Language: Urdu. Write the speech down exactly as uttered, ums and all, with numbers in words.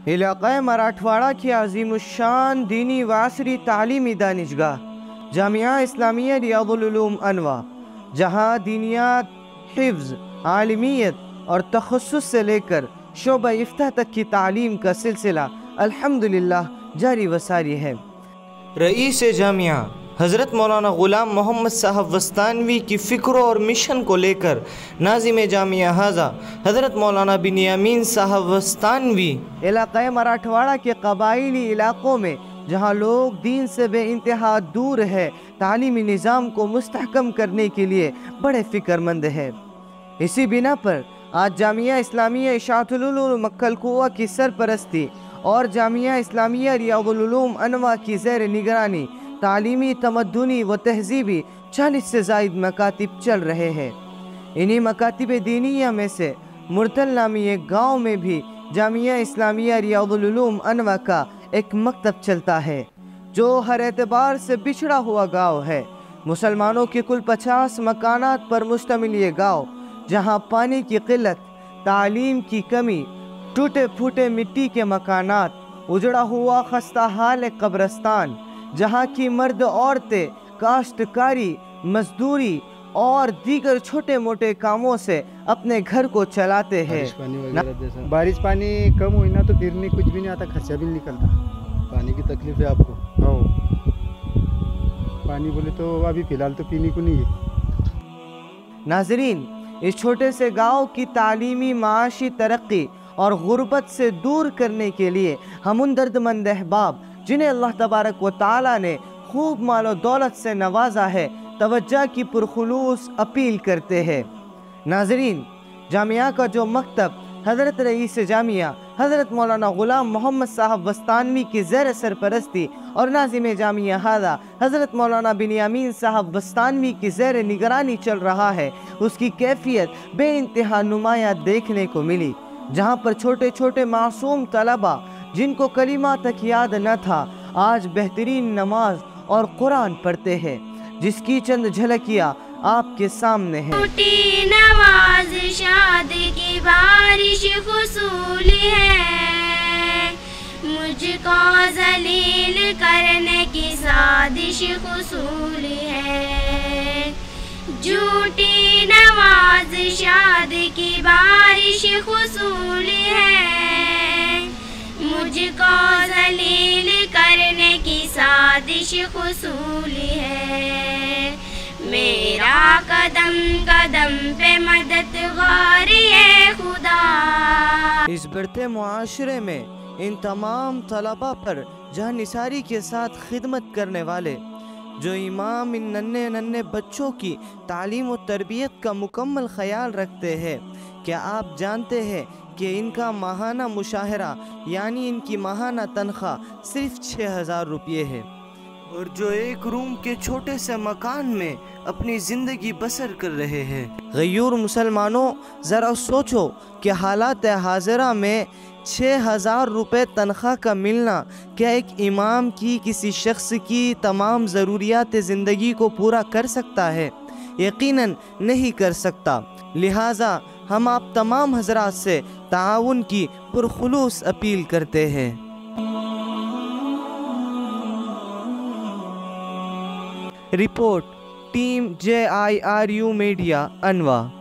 علاقہ مراٹھواڑہ کی عظیم الشان دینی و عصری تعلیمی دانشگاہ جامعہ اسلامیہ ریاض العلوم انواع، جہاں دینیات، حفظ، عالمیت اور تخصص سے لے کر شعبہ افتاح تک کی تعلیم کا سلسلہ الحمدللہ جاری و ساری ہے۔ رئیس جامعہ حضرت مولانا غلام محمد صاحب وستانوی کی فکروں اور مشن کو لے کر ناظم جامعہ ہذا حضرت مولانا بنیامین صاحب وستانوی علاقہ مراٹھواڑہ کے قبائلی علاقوں میں جہاں لوگ دین سے بے انتہا دور ہے، تعلیمی نظام کو مستحکم کرنے کے لیے بڑے فکر مند ہے۔ اسی بنا پر آج جامعہ اسلامیہ اشاعت العلوم مکہ الکوہ کی سرپرستی اور جامعہ اسلامیہ ریاض العلوم انواع کی زیر نگرانی تعلیمی، تمدنی و تہذیبی چالیس سے زائد مکاتب چل رہے ہیں۔ انہی مکاتب دینیہ میں سے مرتل نامی ایک گاؤں میں بھی جامعہ اسلامیہ ریاض العلوم انواع کا ایک مکتب چلتا ہے، جو ہر اعتبار سے بچھڑا ہوا گاؤں ہے۔ مسلمانوں کے کل پچاس مکانات پر مشتمل یہ گاؤں، جہاں پانی کی قلت، تعلیم کی کمی، ٹوٹے پھوٹے مٹی کے مکانات، اجڑا ہوا خستہ حال قبرستان، جہاں کی مرد عورتیں کاشتکاری، مزدوری اور دیگر چھوٹے موٹے کاموں سے اپنے گھر کو چلاتے ہیں۔ بارش پانی کم ہوئی نا تو پھر نہیں کچھ بھی نہیں آتا، خرچہ بھی نہیں نکلتا۔ پانی کی تکلیف ہے آپ کو؟ ہاں، پانی بولے تو ابھی فی الحال تو پینے کو نہیں ہے۔ ناظرین، اس چھوٹے سے گاؤں کی تعلیمی، معاشی ترقی اور غربت سے دور کرنے کے لیے ہم ان درد مند احباب جنہیں اللہ تبارک و تعالیٰ نے خوب مال و دولت سے نوازا ہے، توجہ کی پرخلوص اپیل کرتے ہیں۔ ناظرین، جامعہ کا جو مکتب حضرت رئیس جامعہ حضرت مولانا غلام محمد صاحب وستانوی کی زیر سرپرستی اور ناظم جامعہ ہذا حضرت مولانا بنیامین صاحب وستانوی کی زیر نگرانی چل رہا ہے، اس کی کیفیت بے انتہا نمایاں دیکھنے کو ملی، جہاں پر چھوٹے چھوٹے معصوم طلبہ جن کو کلمہ تک یاد نہ تھا، آج بہترین نماز اور قرآن پڑھتے ہیں، جس کی چند جھلکیاں آپ کے سامنے ہیں۔ ٹوٹی نواز شاد کی بارش خصول ہے، مجھ کو ذلیل کرنے کی سازش خصول ہے۔ جھوٹی نواز شاد کی بارش خصول ہے، مجھ کو ذلیل کرنے کی سازش خصول ہے۔ میرا قدم قدم پہ مددگار ہے خدا۔ اس بڑھتے معاشرے میں ان تمام طلبہ پر جانثاری کے ساتھ خدمت کرنے والے جو امام ان ننھے ننھے بچوں کی تعلیم و تربیت کا مکمل خیال رکھتے ہیں، کیا آپ جانتے ہیں کہ ان کا ماہانہ مشاہرہ یعنی ان کی ماہانہ تنخواہ صرف چھ ہزار روپے ہے، اور جو ایک روم کے چھوٹے سے مکان میں اپنی زندگی بسر کر رہے ہیں۔ غیور مسلمانوں، ذرا سوچو کہ حالات حاضرہ میں چھ ہزار روپے تنخواہ کا ملنا کیا ایک امام کی کسی شخص کی تمام ضروریات زندگی کو پورا کر سکتا ہے؟ یقیناً نہیں کر سکتا۔ لہٰذا ہم آپ تمام حضرات سے تعاون کی پرخلوص اپیل کرتے ہیں۔ Report team J I R U media انواع۔